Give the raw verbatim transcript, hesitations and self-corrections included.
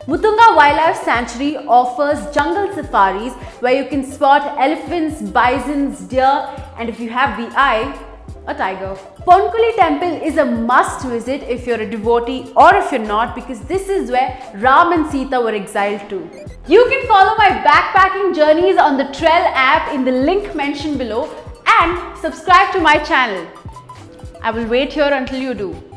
Muthanga Wildlife Sanctuary offers jungle safaris where you can spot elephants, bisons, deer, and if you have the eye, a tiger. Ponkhuzi temple is a must visit if you're a devotee or if you're not, because this is where Ram and Sita were exiled to. You can follow my backpacking journeys on the Trail app in the link mentioned below and subscribe to my channel. I will wait here until you do.